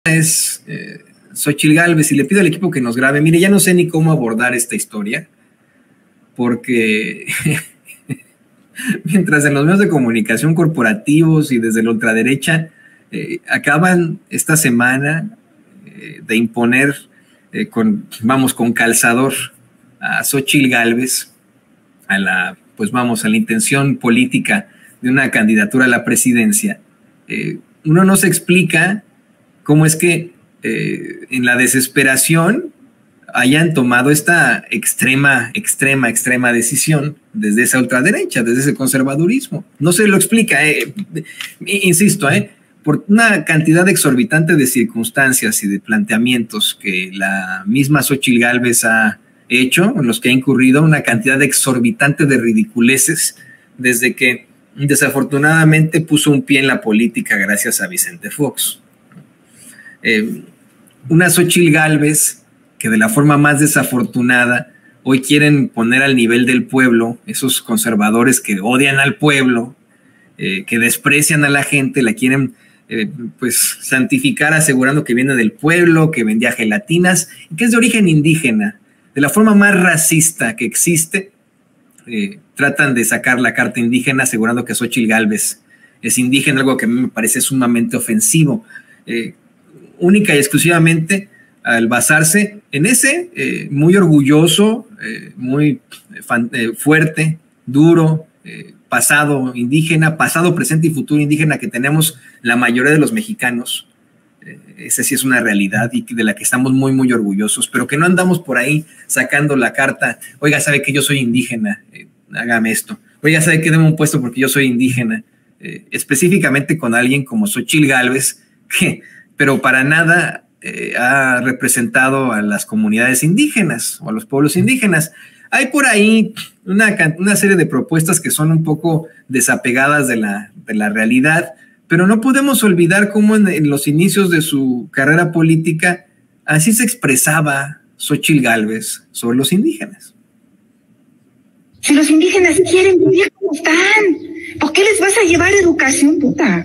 es Xóchitl Gálvez y le pido al equipo que nos grabe. Mire, ya no sé ni cómo abordar esta historia, porque mientras en los medios de comunicación corporativos y desde la ultraderecha acaban esta semana de imponer con calzador a Xóchitl Gálvez, a la intención política de una candidatura a la presidencia, uno no se explica cómo es que en la desesperación hayan tomado esta extrema decisión desde esa ultraderecha, desde ese conservadurismo. No se lo explica, insisto, por una cantidad exorbitante de circunstancias y de planteamientos que la misma Xóchitl Gálvez ha hecho, en los que ha incurrido, una cantidad exorbitante de ridiculeces desde que desafortunadamente puso un pie en la política gracias a Vicente Fox. Una Xóchitl Gálvez que de la forma más desafortunada hoy quieren poner al nivel del pueblo, esos conservadores que odian al pueblo, que desprecian a la gente, la quieren santificar asegurando que viene del pueblo, que vendía gelatinas y que es de origen indígena. De la forma más racista que existe, tratan de sacar la carta indígena asegurando que Xóchitl Gálvez es indígena, algo que a mí me parece sumamente ofensivo, única y exclusivamente al basarse en ese muy orgulloso, muy fuerte, duro, pasado indígena, pasado, presente y futuro indígena que tenemos la mayoría de los mexicanos. Esa sí es una realidad y de la que estamos muy orgullosos, pero que no andamos por ahí sacando la carta, oiga, ¿sabe que yo soy indígena? Hágame esto. Oiga, ¿sabe que deme un puesto porque yo soy indígena? Específicamente con alguien como Xóchitl Gálvez, que, pero para nada ha representado a las comunidades indígenas o a los pueblos indígenas. Hay por ahí una serie de propuestas que son un poco desapegadas de la realidad, pero no podemos olvidar cómo en los inicios de su carrera política así se expresaba Xóchitl Gálvez sobre los indígenas. Si los indígenas quieren vivir como están, ¿por qué les vas a llevar educación, puta?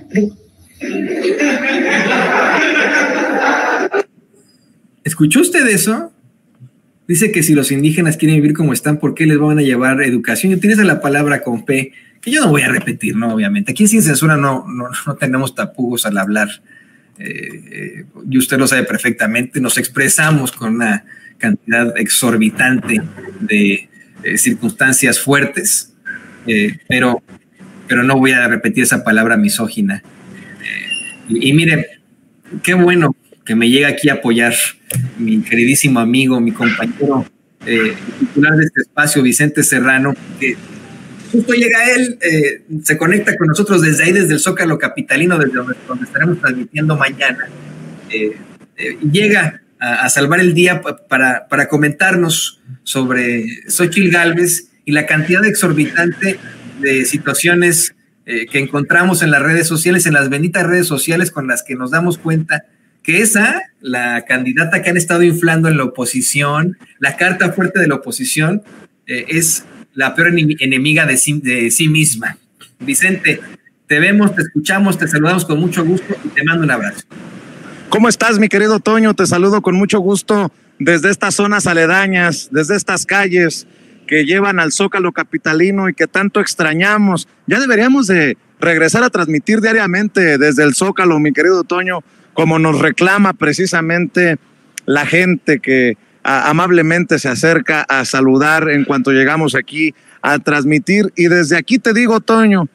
¿Escuchó usted eso? Dice que si los indígenas quieren vivir como están, ¿por qué les van a llevar educación? Y tienes la palabra con P, que yo no voy a repetir, ¿no? Obviamente. Aquí Sin Censura no tenemos tapujos al hablar. Y usted lo sabe perfectamente. Nos expresamos con una cantidad exorbitante de circunstancias fuertes, pero no voy a repetir esa palabra misógina. Y mire, qué bueno que me llega aquí a apoyar mi queridísimo amigo, mi compañero titular de este espacio, Vicente Serrano, que justo llega él, se conecta con nosotros desde ahí, desde el Zócalo capitalino, desde donde estaremos transmitiendo mañana. Llega a salvar el día para comentarnos sobre Xóchitl Gálvez y la cantidad exorbitante de situaciones que encontramos en las redes sociales, en las benditas redes sociales, con las que nos damos cuenta que la candidata que han estado inflando en la oposición, la carta fuerte de la oposición, es la peor enemiga de sí misma. Vicente, te vemos, te escuchamos, te saludamos con mucho gusto y te mando un abrazo. ¿Cómo estás, mi querido Toño? Te saludo con mucho gusto desde estas zonas aledañas, desde estas calles que llevan al Zócalo capitalino y que tanto extrañamos. Ya deberíamos de regresar a transmitir diariamente desde el Zócalo, mi querido Toño, como nos reclama precisamente la gente que amablemente se acerca a saludar en cuanto llegamos aquí a transmitir. Y desde aquí te digo, Toño,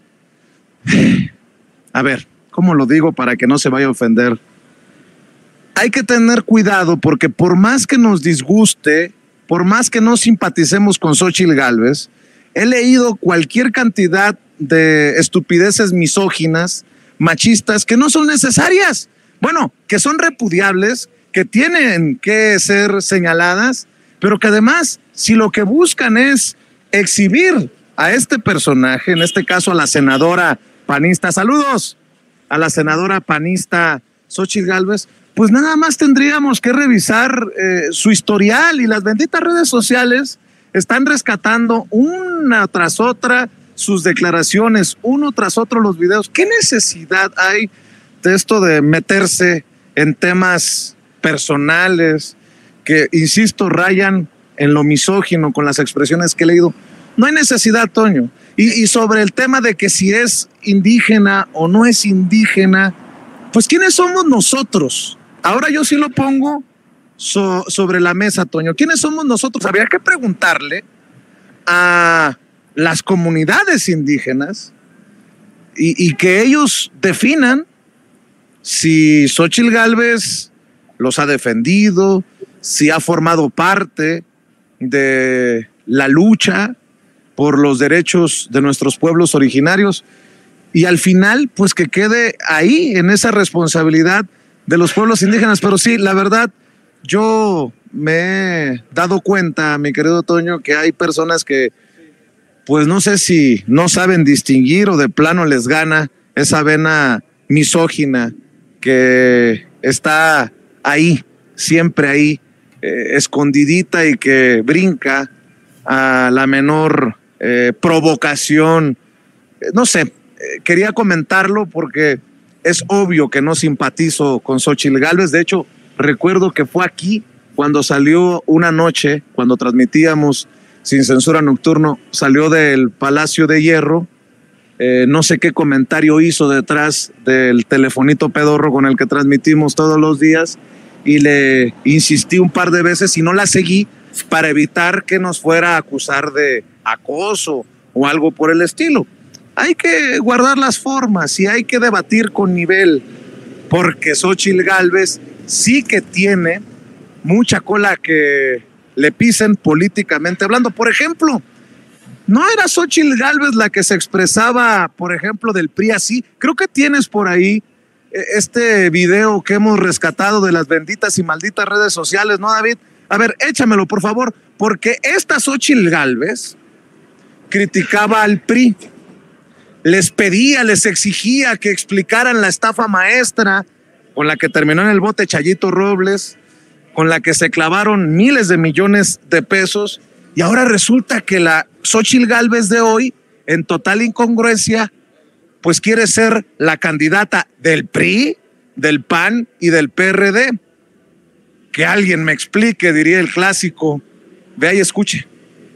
a ver, ¿cómo lo digo para que no se vaya a ofender? Hay que tener cuidado porque por más que nos disguste, por más que no simpaticemos con Xóchitl Gálvez, he leído cualquier cantidad de estupideces misóginas, machistas, que no son necesarias. Bueno, que son repudiables, que tienen que ser señaladas, pero que además, si lo que buscan es exhibir a este personaje, en este caso a la senadora panista, saludos a la senadora panista Xóchitl Gálvez, pues nada más tendríamos que revisar su historial, y las benditas redes sociales están rescatando una tras otra sus declaraciones, uno tras otro los videos. ¿Qué necesidad hay de esto de meterse en temas personales, que, insisto, rayan en lo misógino con las expresiones que he leído. No hay necesidad, Toño. Y sobre el tema de que si es indígena o no es indígena, pues ¿quiénes somos nosotros? Ahora yo sí lo pongo sobre la mesa, Toño. ¿Quiénes somos nosotros? Habría que preguntarle a las comunidades indígenas y que ellos definan si Xóchitl Gálvez los ha defendido, si ha formado parte de la lucha por los derechos de nuestros pueblos originarios, y al final pues que quede ahí en esa responsabilidad de los pueblos indígenas. Pero sí, la verdad, yo me he dado cuenta, mi querido Toño, que hay personas que pues no sé si no saben distinguir o de plano les gana esa vena misógina que está ahí, siempre ahí, escondidita, y que brinca a la menor provocación. No sé, quería comentarlo porque es obvio que no simpatizo con Xóchitl Gálvez. De hecho, recuerdo que fue aquí cuando salió una noche, cuando transmitíamos Sin Censura Nocturno, salió del Palacio de Hierro. No sé qué comentario hizo detrás del telefonito pedorro con el que transmitimos todos los días, y le insistí un par de veces y no la seguí para evitar que nos fuera a acusar de acoso o algo por el estilo. Hay que guardar las formas y hay que debatir con nivel, porque Xóchitl Gálvez sí que tiene mucha cola que le pisen políticamente hablando. Por ejemplo, ¿no era Xóchitl Gálvez la que se expresaba, por ejemplo, del PRI así? Creo que tienes por ahí este video que hemos rescatado de las benditas y malditas redes sociales, ¿no, David? A ver, échamelo, por favor, porque esta Xóchitl Gálvez criticaba al PRI, les pedía, les exigía que explicaran la estafa maestra con la que terminó en el bote Chayito Robles, con la que se clavaron miles de millones de pesos, y ahora resulta que la Xóchitl Gálvez de hoy, en total incongruencia, pues quiere ser la candidata del PRI, del PAN y del PRD. Que alguien me explique, diría el clásico. Vea y escuche.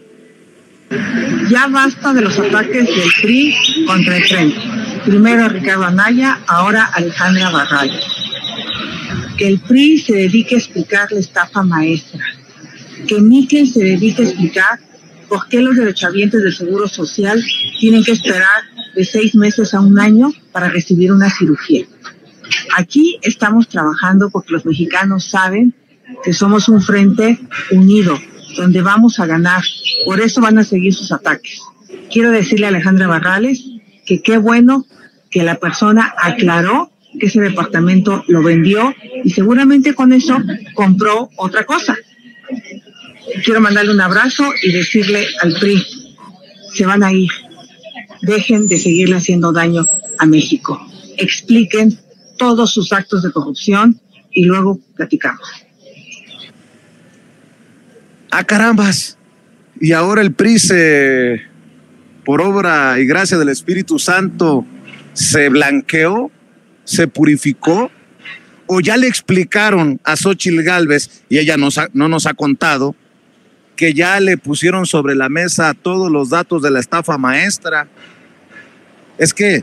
Ya basta de los ataques del PRI contra el frente. Primero Ricardo Anaya, ahora Alejandra Barrales. Que el PRI se dedique a explicar la estafa maestra. Que Miquel se dedique a explicar por qué los derechohabientes del Seguro Social tienen que esperar de 6 meses a 1 año para recibir una cirugía. Aquí estamos trabajando porque los mexicanos saben que somos un frente unido, donde vamos a ganar. Por eso van a seguir sus ataques. Quiero decirle a Alejandra Barrales que qué bueno que la persona aclaró que ese departamento lo vendió y seguramente con eso compró otra cosa. Quiero mandarle un abrazo y decirle al PRI, se van a ir. Dejen de seguirle haciendo daño a México. Expliquen todos sus actos de corrupción y luego platicamos. ¡Ah, carambas! Y ahora el PRI por obra y gracia del Espíritu Santo, se blanqueó, se purificó, o ya le explicaron a Xóchitl Gálvez, y ella no nos ha contado, que ya le pusieron sobre la mesa todos los datos de la estafa maestra. Es que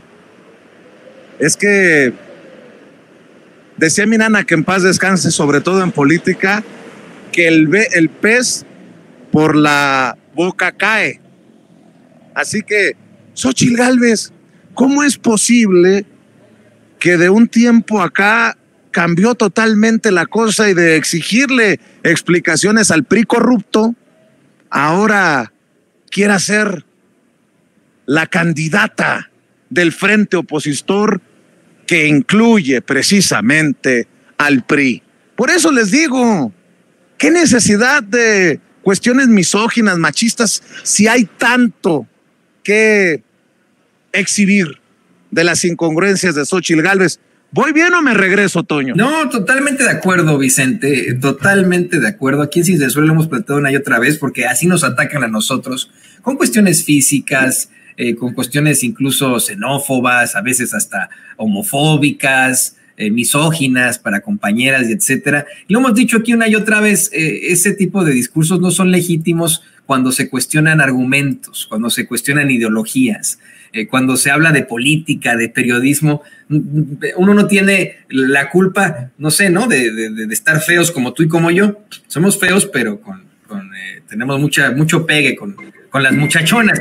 decía mi nana, que en paz descanse, sobre todo en política, que el pez por la boca cae. Así que, Xóchitl Gálvez, ¿cómo es posible que de un tiempo acá cambió totalmente la cosa, y de exigirle explicaciones al PRI corrupto, ahora quiera ser la candidata del frente opositor que incluye precisamente al PRI? Por eso les digo, ¿qué necesidad de cuestiones misóginas, machistas, si hay tanto que exhibir de las incongruencias de Xóchitl Gálvez? ¿Voy bien o me regreso, Toño? No, totalmente de acuerdo, Vicente, totalmente de acuerdo. Aquí en Sin Censura lo hemos planteado una y otra vez, porque así nos atacan a nosotros, con cuestiones físicas, con cuestiones incluso xenófobas, a veces hasta homofóbicas, misóginas para compañeras y etcétera. Y lo hemos dicho aquí una y otra vez, ese tipo de discursos no son legítimos cuando se cuestionan argumentos, cuando se cuestionan ideologías, cuando se habla de política, de periodismo. Uno no tiene la culpa, no sé, ¿no? De estar feos como tú y como yo. Somos feos, pero tenemos mucho pegue con las muchachonas.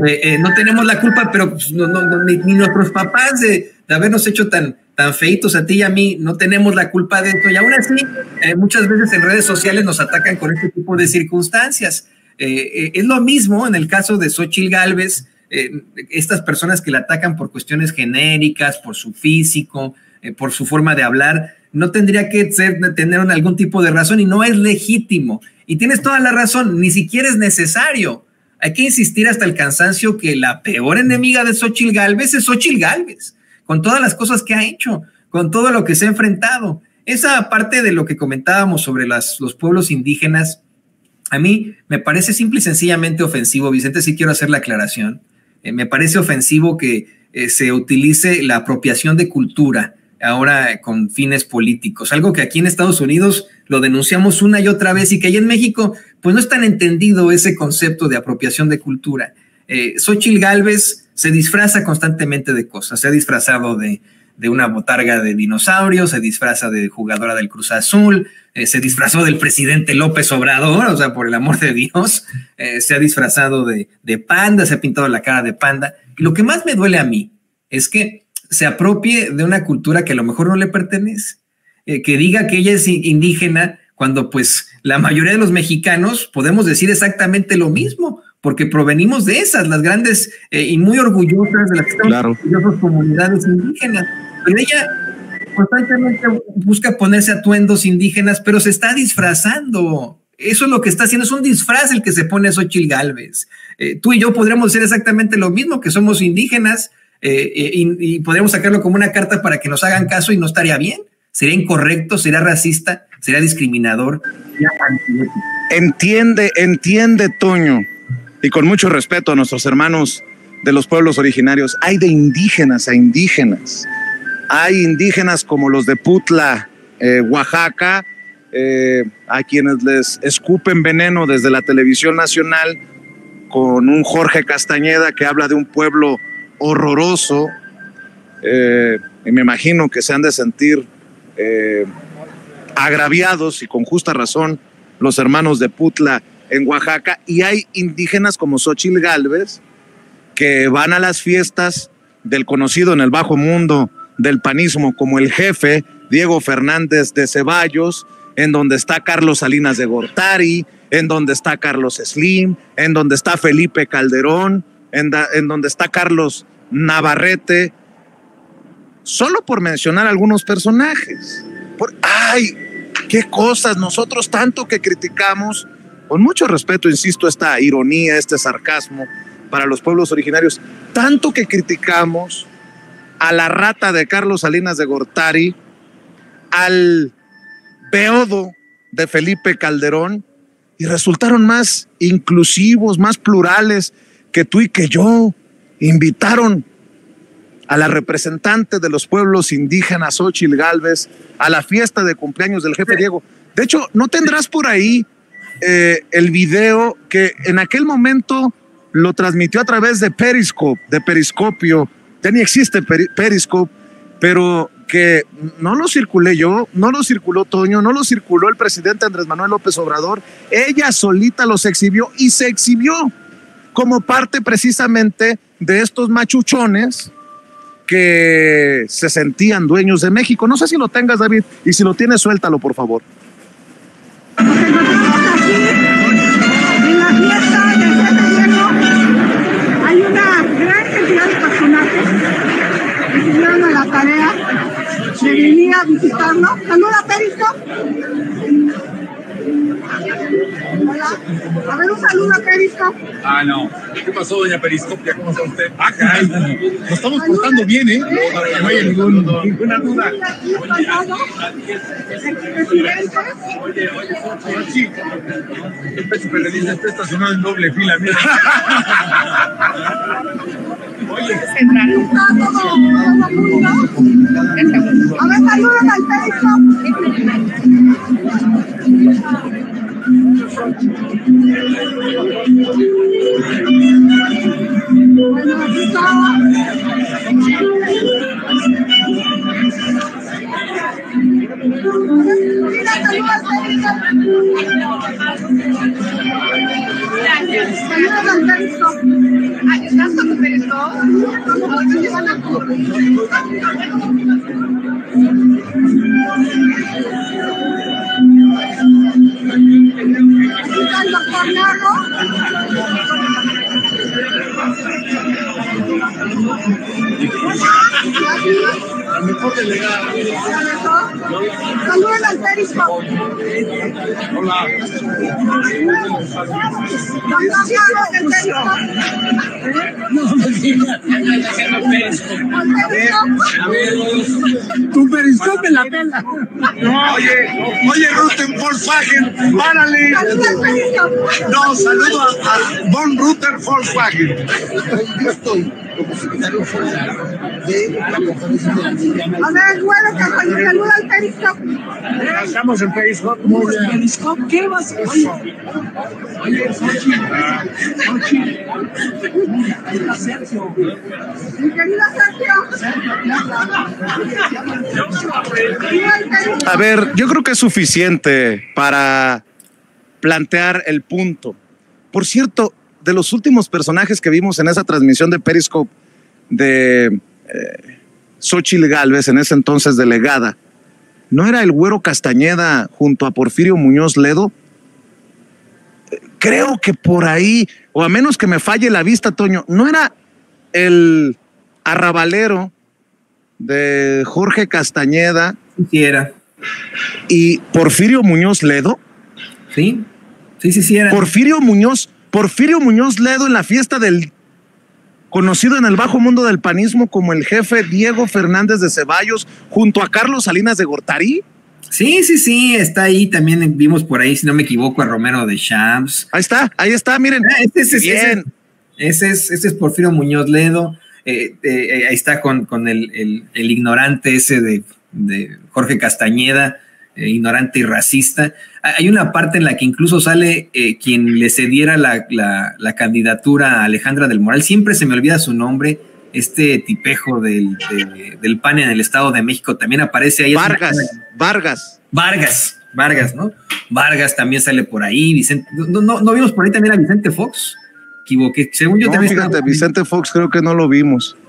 No tenemos la culpa, pero pues, ni nuestros papás de habernos hecho tan feitos a ti y a mí, no tenemos la culpa de esto. Y aún así, muchas veces en redes sociales nos atacan con este tipo de circunstancias. Es lo mismo en el caso de Xóchitl Gálvez, estas personas que la atacan por cuestiones genéricas, por su físico, por su forma de hablar, no tendría que tener algún tipo de razón y no es legítimo. Y tienes toda la razón, ni siquiera es necesario. Hay que insistir hasta el cansancio que la peor enemiga de Xóchitl Gálvez es Xóchitl Gálvez, con todas las cosas que ha hecho, con todo lo que se ha enfrentado. Esa parte de lo que comentábamos sobre los pueblos indígenas, a mí me parece simple y sencillamente ofensivo. Vicente, sí quiero hacer la aclaración. Me parece ofensivo que se utilice la apropiación de cultura ahora con fines políticos, algo que aquí en Estados Unidos lo denunciamos una y otra vez y que allá en México pues no es tan entendido ese concepto de apropiación de cultura. Xóchitl Gálvez se disfraza constantemente de cosas, se ha disfrazado de una botarga de dinosaurios, se disfraza de jugadora del Cruz Azul, se disfrazó del presidente López Obrador, o sea, por el amor de Dios, se ha disfrazado de panda, se ha pintado la cara de panda. Y lo que más me duele a mí es que se apropie de una cultura que a lo mejor no le pertenece, que diga que ella es indígena cuando pues la mayoría de los mexicanos podemos decir exactamente lo mismo, porque provenimos de esas, las grandes y muy orgullosas de las orgullosas comunidades indígenas. Pero ella constantemente busca ponerse atuendos indígenas, pero se está disfrazando. Eso es lo que está haciendo, es un disfraz el que se pone Xóchitl Gálvez. Tú y yo podríamos decir exactamente lo mismo, que somos indígenas, y podríamos sacarlo como una carta para que nos hagan caso y no estaría bien. Sería incorrecto, sería racista, sería discriminador. Sería antiético. Entiende, Toño, y con mucho respeto a nuestros hermanos de los pueblos originarios, hay de indígenas a indígenas. Hay indígenas como los de Putla, Oaxaca, a quienes les escupen veneno desde la televisión nacional, con un Jorge Castañeda que habla de un pueblo horroroso, y me imagino que se han de sentir agraviados, y con justa razón, los hermanos de Putla en Oaxaca. Y hay indígenas como Xóchitl Gálvez que van a las fiestas del conocido en el bajo mundo del panismo como el jefe Diego Fernández de Ceballos, en donde está Carlos Salinas de Gortari, en donde está Carlos Slim, en donde está Felipe Calderón, en donde está Carlos Navarrete, solo por mencionar algunos personajes. ¡Ay, qué cosas! Nosotros tanto que criticamos, con mucho respeto, insisto, esta ironía, este sarcasmo para los pueblos originarios, tanto que criticamos a la rata de Carlos Salinas de Gortari, al beodo de Felipe Calderón, y resultaron más inclusivos, más plurales que tú y que yo. Invitaron a la representante de los pueblos indígenas, Xóchitl Gálvez, a la fiesta de cumpleaños del jefe Diego. De hecho, ¿no tendrás por ahí el video que en aquel momento lo transmitió a través de Periscope, de Periscopio? Ya ni existe Periscope, pero que no lo circulé yo, no lo circuló Toño, no lo circuló el presidente Andrés Manuel López Obrador. Ella solita los exhibió, y se exhibió como parte precisamente de estos machuchones que se sentían dueños de México. No sé si lo tengas, David, y si lo tienes, suéltalo, por favor. En la fiesta del jefe Diego hay una gran cantidad de personajes que se dieron a la tarea de venir a visitarnos. Saluda, Perisco. A ver, un saludo a Periscope. Ah, no. ¿Qué pasó, doña Periscopia? ¿Cómo está usted? Ah, caray. Nos estamos portando bien, ¿eh? Para que no haya ninguna duda. Oye, sí. El peso periodista está estacionado en doble fila, mira. Oye. A ver, saludos al Periscope. Bueno, aquí está. Mira, saludos al Periscope. Saludos al Periscope. Ay, ¿estás con tu Periscope? Ahorita te van a el doctor Narro. La mejor delegada. Saludos al Periscope. Hola. No me digas. Tu Periscope en la tela. Oye, Rutten Volkswagen, párale. No, saludo a Von Rutter Volkswagen. Yo estoy como secretario de la conferencia de la... A ver, bueno, que saluda al Periscope. Estamos en Periscope. Muy bien. ¿Periscope qué vas a hacer? Oye, Sochi. Ahí está Sergio. Mi querido Sergio. A ver, yo creo que es suficiente para plantear el punto. Por cierto, de los últimos personajes que vimos en esa transmisión de Periscope de Xóchitl Gálvez, en ese entonces delegada, ¿no era el Güero Castañeda junto a Porfirio Muñoz Ledo? Creo que por ahí, o a menos que me falle la vista, Toño, ¿no era el arrabalero de Jorge Castañeda? Sí, era. ¿Y Porfirio Muñoz Ledo? Sí, era. Porfirio Muñoz Ledo en la fiesta del conocido en el bajo mundo del panismo como el jefe Diego Fernández de Ceballos, junto a Carlos Salinas de Gortari. Sí, está ahí. También vimos por ahí, si no me equivoco, a Romero de Champs. Ahí está, miren. Bien. Ese es Porfirio Muñoz Ledo. Ahí está con el ignorante ese de Jorge Castañeda, ignorante y racista. Hay una parte en la que incluso sale quien le cediera la candidatura a Alejandra del Moral. Siempre se me olvida su nombre. Este tipejo del PAN en el Estado de México también aparece ahí. Vargas, ¿no? Vargas también sale por ahí. Vicente, ¿no vimos por ahí también a Vicente Fox? Equivoqué. Según yo no, también. Fíjate, Vicente Fox creo que no lo vimos.